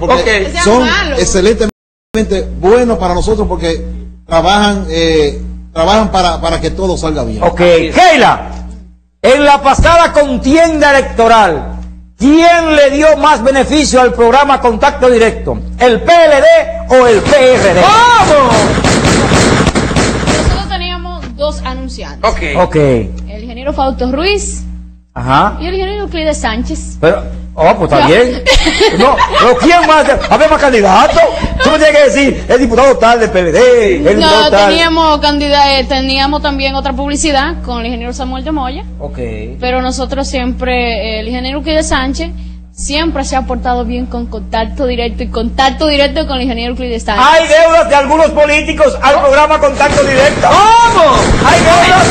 porque son excelentemente buenos para nosotros porque trabajan para que todo salga bien. Ok, Keila, en la pasada contienda electoral, ¿quién le dio más beneficio al programa Contacto Directo? ¿El PLD o el PRD? ¡Vamos! Nosotros teníamos dos anunciantes. Ok. El ingeniero Fausto Ruiz. Ajá. Y el ingeniero Euclides Sánchez. Pero, pues está bien. No, pero ¿quién más? ¿Había más candidatos? Tú me tienes que decir, el diputado tal del PLD, el diputado tal. Teníamos también otra publicidad con el ingeniero Samuel de Moya. Ok. Pero nosotros siempre, el ingeniero Euclides Sánchez, siempre se ha portado bien con Contacto Directo y Contacto Directo con el ingeniero Euclides Sánchez. ¿Hay deudas de algunos políticos al programa Contacto Directo? ¿Cómo? ¿Hay deudas?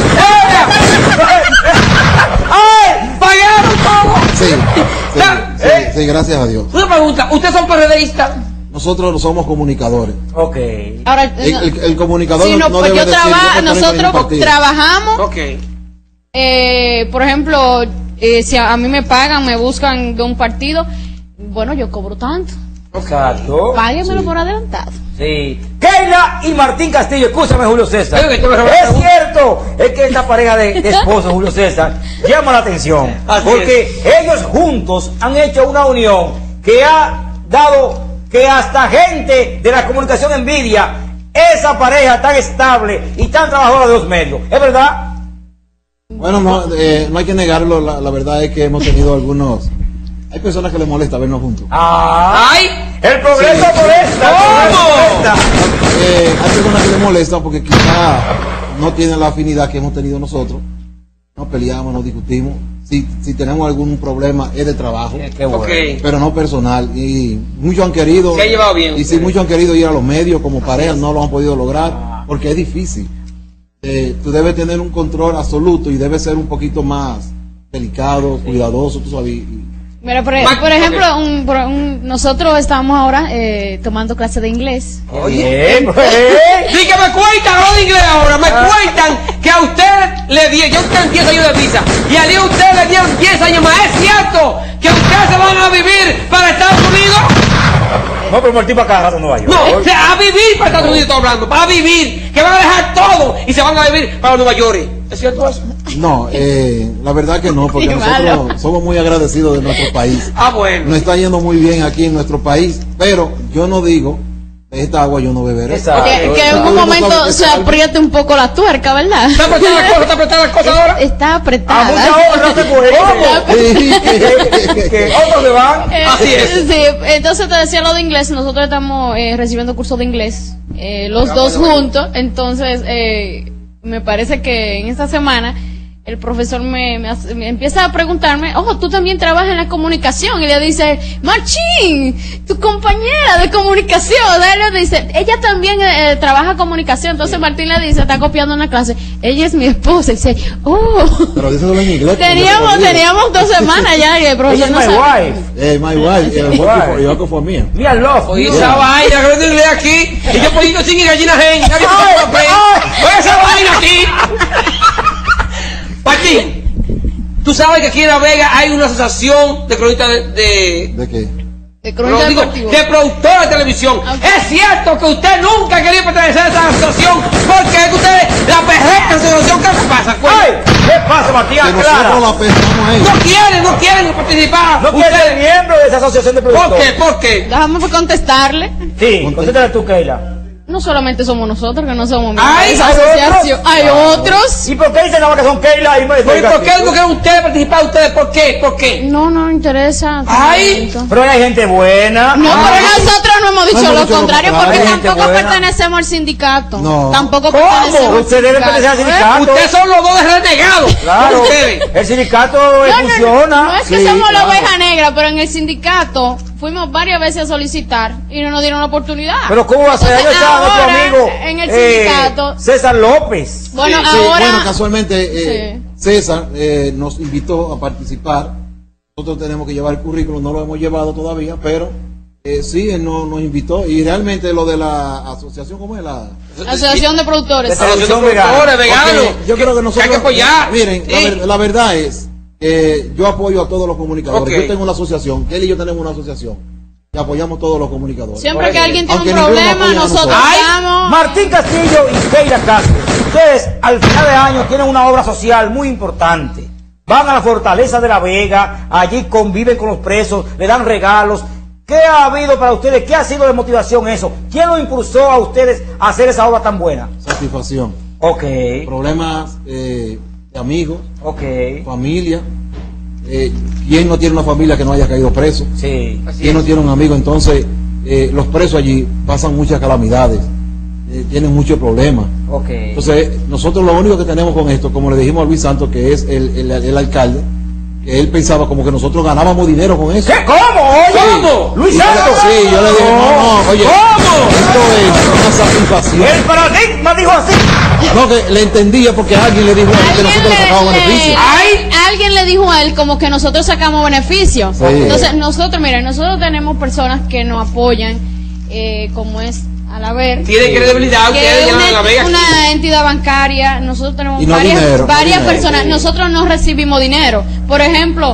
¡Ay! ¿Pagaron todo? Sí, gracias a Dios. Una pregunta, ¿ustedes son PRDistas? Nosotros no somos comunicadores. Ok. Ahora, el comunicador sí, no debe decir, nosotros trabajamos. Ok. Por ejemplo, si a mí me pagan, me buscan de un partido, bueno, yo cobro tanto. Exacto. Páguemelo por adelantado. Sí. Keila y Martín Castillo, escúchame, Julio César. Es cierto, es que esta pareja de esposos, Julio César, llama la atención. Porque ellos juntos han hecho una unión que ha dado que hasta gente de la comunicación envidia esa pareja tan estable y tan trabajadora de los medios. ¿Es verdad? Bueno, no hay que negarlo. La verdad es que hemos tenido algunos. Hay personas que les molesta vernos juntos. ¡Ay! ¡El progreso molesta! Hay personas que les molestan porque quizá no tienen la afinidad que hemos tenido nosotros. Nos peleamos, nos discutimos. Si tenemos algún problema es de trabajo, pero no personal. Y muchos han querido. Se ha llevado bien. Y sí, muchos han querido ir a los medios como pareja, no lo han podido lograr porque es difícil. Tú debes tener un control absoluto y debes ser un poquito más delicado, cuidadoso, tú sabes. Mira, por ejemplo, nosotros estamos ahora tomando clases de inglés. Oye, sí que me cuentan algo de inglés ahora, me cuentan que a usted le dieron, yo usted 10 años de visa, y a usted le dieron 10 años más. ¿Es cierto que ustedes se van a vivir para Estados Unidos? No, pero Martín para acá, Nueva York. No, o sea, a vivir para Estados Unidos estoy hablando, para vivir, que van a dejar todo y se van a vivir para Nueva York. ¿Es cierto eso? No, la verdad que no, porque nosotros somos muy agradecidos de nuestro país. Bueno. Nos está yendo muy bien aquí en nuestro país, pero yo no digo, esta agua yo no beberé. Que en un momento se apriete un poco la tuerca, ¿verdad? ¿Está apretada la cosa ahora? Está apretada. A mucha hora no se puede. Que otros se van. Así es. Sí, entonces te decía lo de inglés, nosotros estamos recibiendo cursos de inglés, los dos juntos, entonces me parece que en esta semana el profesor me empieza a preguntarme, ojo, tú también trabajas en la comunicación, y le dice, Machín, tu compañera de comunicación, él le dice, ella también trabaja en comunicación, entonces Martín le dice, está copiando una clase, ella es mi esposa, y dice, pero díselo en inglés. teníamos 2 semanas ya, y el profesor no sabe. My wife, working for me. Me I love. Oye, esa vaina, que no inglés aquí, y yo poniendo sin gallina gente, oye, esa vaina aquí. Pachín, tú sabes que aquí en La Vega hay una asociación de cronistas ¿De qué? De productores de televisión. Es cierto que usted nunca ha querido pertenecer a esa asociación porque es que usted la perfecta asociación. ¿Qué le pasa? ¿Qué pasa, Matías? Que nosotros la pensamos a ella. No quieren participar. No quieren ser miembro de esa asociación de productores. ¿Por qué? Déjame contestarle. Sí, contéstale tú, Keila. No solamente somos nosotros que no somos miembros ¿Hay de esa asociación. Hay otros. ¿Y por qué dicen ahora que son Keila y ¿Por qué no quieren ustedes participar? ¿Ustedes por qué? ¿Por qué? No nos interesa. Pero hay gente buena. No, pero nosotros no hemos dicho lo contrario porque Hay gente tampoco buena. pertenecemos al sindicato. No. Tampoco ¿Cómo? pertenecemos al Usted debe pertenecer al sindicato. Ustedes son los dos renegados. Claro. Ustedes. El sindicato funciona. No es que somos la oveja negra, pero en el sindicato fuimos varias veces a solicitar y no nos dieron la oportunidad. Pero ¿cómo va a ser? Ahí está nuestro amigo en el sindicato. César López. Bueno, Sí, ahora. bueno, casualmente César nos invitó a participar. Nosotros tenemos que llevar el currículum, no lo hemos llevado todavía, pero sí, él nos invitó. Y realmente lo de la asociación, ¿cómo es la? Asociación de Productores. Asociación de productores veganos. Yo creo que nosotros. Hay que apoyar. Miren, la verdad es que yo apoyo a todos los comunicadores. Ok. Yo tengo una asociación, él y yo tenemos una asociación. y apoyamos todos los comunicadores. Siempre que alguien tiene Aunque un problema, nosotros Ay, vamos. Martín Castillo y Keila Castro, ustedes al final de año tienen una obra social muy importante. Van a la Fortaleza de la Vega, allí conviven con los presos, le dan regalos. ¿Qué ha habido para ustedes? ¿Qué ha sido de motivación eso? ¿Quién lo impulsó a ustedes a hacer esa obra tan buena? Satisfacción. Ok. Problemas de amigos, Ok. familia. ¿Quién no tiene una familia que no haya caído preso? Sí. ¿Quién no tiene un amigo? Entonces, los presos allí pasan muchas calamidades, tienen muchos problemas. Ok. Entonces, nosotros lo único que tenemos con esto, como le dijimos a Luis Santos, que es el alcalde, que él pensaba como que nosotros ganábamos dinero con eso. ¿Qué? ¿Cómo? Oye, ¿Cómo? Luis Y yo le- Santos. Sí, yo le dije, no, oye, ¿Cómo? esto es una satisfacción. El paradigma dijo así. No, que le entendía porque alguien le dijo a él que nosotros le sacábamos beneficio. Alguien le dijo a él como que nosotros sacamos beneficios. Sí. Entonces nosotros, miren, nosotros tenemos personas que nos apoyan, como es Alaber, Tiene credibilidad, que ustedes es llaman a la Vega. una entidad bancaria. Nosotros tenemos Y no varias, dinero, no varias dinero. personas. Nosotros no recibimos dinero. Por ejemplo,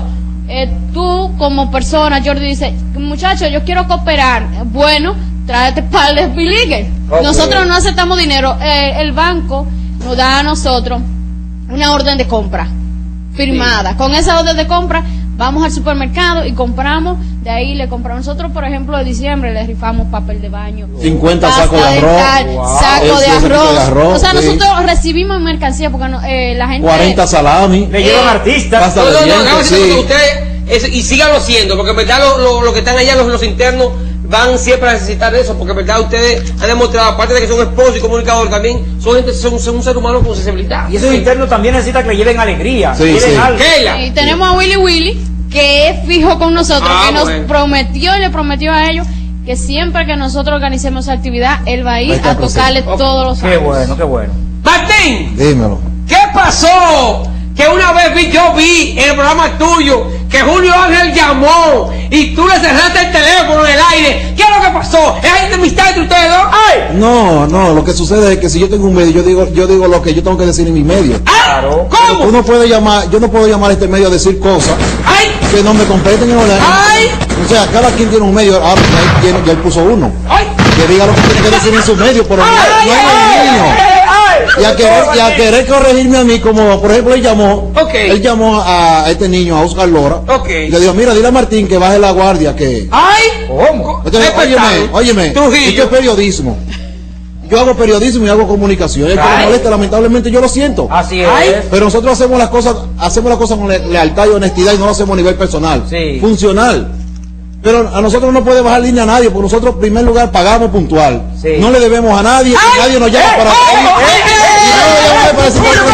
tú como persona, Jordi dice, muchacho, yo quiero cooperar. Bueno, tráete par de biligues. Ok. Nosotros no aceptamos dinero. El banco nos da a nosotros una orden de compra firmada. Con esa orden de compra vamos al supermercado y compramos. De ahí le compramos nosotros, por ejemplo, de diciembre le rifamos papel de baño, 50 pasta sacos de arroz. dental, Wow. saco de Ese tipo arroz. de arroz, O sea, sí. nosotros recibimos mercancía porque la gente 40 salami. Le llevan artistas. Pasta No, de no, no, dientes, déjame decirte sí. que ustedes, y síganlo siendo, porque en verdad lo que están allá, los internos, van siempre a necesitar eso, porque en verdad ustedes han demostrado, aparte de que son esposos y comunicadores, también son un ser humano con sensibilidad. Y esos internos también necesitan que le lleven alegría. Sí, quieren sí. algo. Keila. Y tenemos a Willy, que es fijo con nosotros, Ah, que nos bueno. prometió y le prometió a ellos que siempre que nosotros organicemos esa actividad, él va a ir Va a estar a tocarle presente. todos los Qué años. bueno, qué bueno. Martín, Dímelo. ¿qué pasó? Que una vez yo vi en el programa tuyo que Julio Ángel llamó y tú le cerraste el teléfono en el aire. ¿Qué es lo que pasó? ¿Es enemistad entre ustedes dos? ¡Ay! No, lo que sucede es que si yo tengo un medio, yo digo lo que yo tengo que decir en mi medio. Claro. Tú ¿Cómo? no puedes llamar, yo no puedo llamar a este medio a decir cosas ¡Ay! que no me competen en horario. ¡Ay! O sea, cada quien tiene un medio, ahora ya él puso uno. ¡Ay! Que diga lo que tiene que decir en su medio, pero no ¡Ay! en el mío. ¡Ay! Y a querer corregirme a mí, como por ejemplo Ok. él llamó a este niño, a Oscar Lora, Ok. y le dijo, mira, dile a Martín que baje la guardia, que... ¡Ay! ¿Cómo? Entonces, óyeme, Trujillo. esto es periodismo. Yo hago periodismo y hago comunicación. El que Ay. le molesta, lamentablemente, yo lo siento. Así es. Ay. Pero nosotros hacemos las cosas con lealtad y honestidad y no lo hacemos a nivel personal. Sí. Funcional. Pero a nosotros no puede bajar línea a nadie, porque nosotros en primer lugar pagamos puntual. Sí. No le debemos a nadie, que nadie nos llama para ay, y nadie nos llama para decir que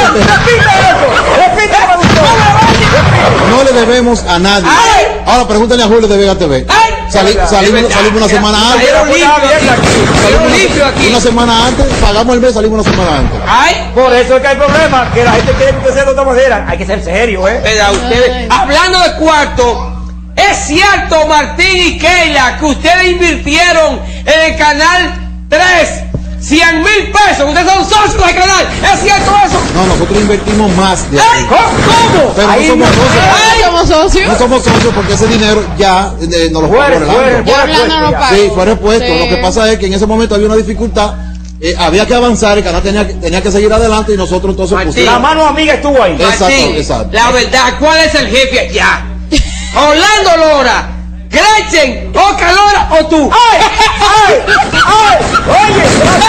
Repite eso. Repite. no le debemos a nadie. Ay. Ahora pregúntale a Julio de Vega TV. Ay. Salimos una semana antes. Salieron limpios aquí. Salieron limpios aquí. Una semana antes, pagamos el mes, salimos una semana antes. ¡Ay! Por eso es que hay problema, que la gente quiere que usted sea de otra manera. Hay que ser serio, ¿eh? ¿Verdad? Ustedes, hablando de cuarto, es cierto, Martín y Keila, que ustedes invirtieron en el canal 3 100,000 pesos. Ustedes son socios del canal. ¿Es cierto eso? No, nosotros invertimos más de ¡Ay! ahí. ¿Cómo? Pero no Ahí somos no- socios. Ay, somos socios. No somos socios porque ese dinero ya nos lo pagó Orlando. Ya Orlando no pagó. Sí, fuera puesto. Sí. Lo que pasa es que en ese momento había una dificultad. Había que avanzar, el canal tenía que seguir adelante y nosotros entonces Martín. pusimos. La mano amiga estuvo ahí. Exacto, Martín, exacto. la verdad, ¿cuál es el jefe allá? ¿Orlando Lora, Gretchen, Oscar Lora o tú? ¡Ay! ¡Ay! ¡Ay! ¡Oye!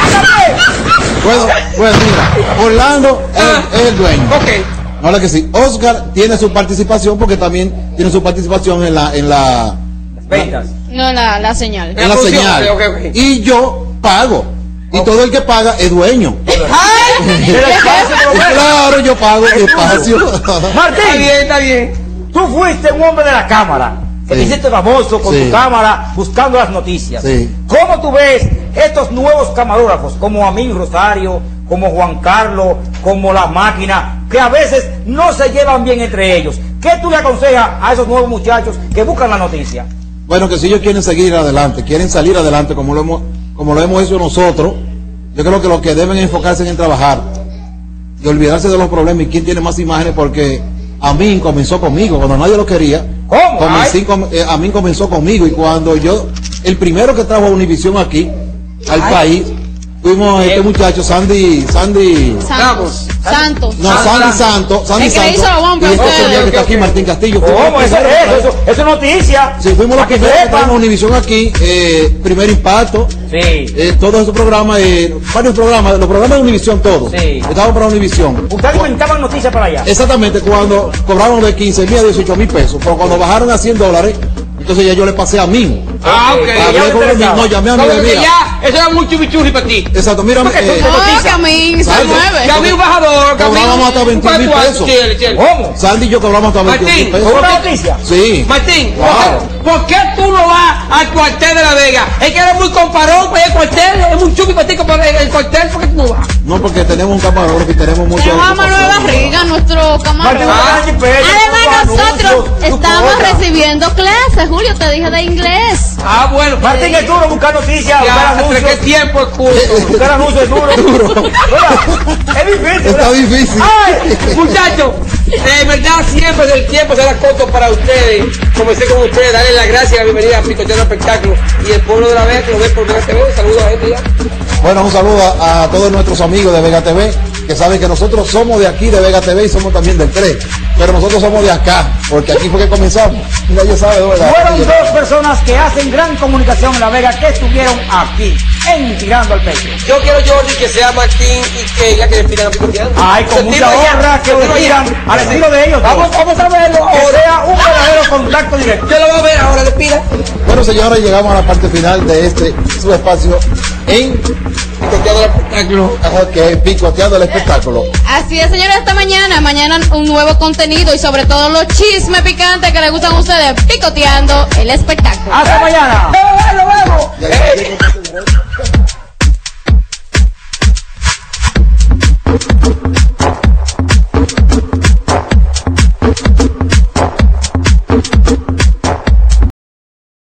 Bueno, mira, Orlando es el dueño. Ok. Ahora que sí, Oscar tiene su participación porque también tiene su participación en la Ventas. No, la señal. en la función, señal. ok. Y yo pago. Y todo el que paga es dueño. ¡Ay! El espacio por lo menos. Claro, yo pago el espacio. Está Martín, bien, está bien. tú fuiste un hombre de la cámara. Que te Sí. hiciste famoso con Sí. tu cámara buscando las noticias. Sí. ¿Cómo tú ves estos nuevos camarógrafos como Amin Rosario, como Juan Carlos, como La Máquina, que a veces no se llevan bien entre ellos? ¿Qué tú le aconsejas a esos nuevos muchachos que buscan la noticia? Bueno, que si ellos quieren seguir adelante, quieren salir adelante como lo hemos hecho nosotros, yo creo que lo que deben enfocarse en trabajar y olvidarse de los problemas y quién tiene más imágenes, porque a mí comenzó conmigo, cuando nadie lo quería, ¿Cómo? A mí comenzó conmigo y cuando el primero que trajo a Univisión aquí, al país, fuimos este muchacho, Sandy Santos. No, Sandy Santos. Y este señor que está aquí, Martín Castillo. ¿Cómo? Eso es noticia. Sí, fuimos los primeros que traemos a Univisión aquí, Primer Impacto. Sí. Todos esos programas, varios programas, los programas de Univisión todos. Sí. Estaban para Univisión. Ustedes comentaban noticias para allá. Exactamente, cuando cobraron de 15,000 a 18,000 pesos, pero cuando bajaron a $100, entonces ya yo le pasé a mí. Ah, ok. No, llamé a mi bebida. Ya, eso era muy chubichurri para ti. Exacto, mira. Camín, se mueve. Camín bajador. Cobrábamos hasta 21,000 pesos. ¿Cómo? Sandy y yo cobramos hasta 21,000 pesos. ¿Fue una noticia? Sí. Martín, ¿por qué tú no vas al cuartel de La Vega? Es que eres muy comparón para el cuartel, es muy chupi para ti el cuartel, ¿por qué tú no vas? No, porque tenemos un camarógrafo y tenemos mucho. Tenemos a Manuel Barriga, nuestro camarógrafo. Además, nosotros estamos recibiendo clases, Julio, te dije de inglés. Ah, bueno. Martín es duro buscar noticias, buscar anuncios. ¿Qué tiempo es curso? Buscar anuncios es duro. Es difícil. Está difícil. Ay, muchachos, de verdad siempre el tiempo será corto para ustedes. Comencé con ustedes, darles las gracias y la bienvenida a Picoteando Espectáculo y el pueblo de La Vega que lo ve por Vega TV. Saludos a gente ya. Bueno, un saludo a todos nuestros amigos de Vega TV, que saben que nosotros somos de aquí de Vega TV y somos también del 3, pero nosotros somos de acá, porque aquí fue que comenzamos. Mira, ya sabe, ¿verdad? Fueron dos personas que hacen gran comunicación en La Vega que estuvieron aquí, en Tirando al Pecho. Yo quiero, Jordi, que sea Martín y Keila que despidan a Picoteando. Ay, con mucha honra que lo despidan al estilo de ellos. Vamos a verlo Que ahora. sea un verdadero contacto directo. Yo lo voy a ver ahora, despida. Bueno, señores, llegamos a la parte final de su espacio en Picoteando el Espectáculo. Picoteando el Espectáculo. Así es, señores, hasta mañana. Mañana un nuevo contenido y sobre todo los chismes picantes que les gustan a ustedes. Picoteando el Espectáculo. Hasta mañana. Nos vemos.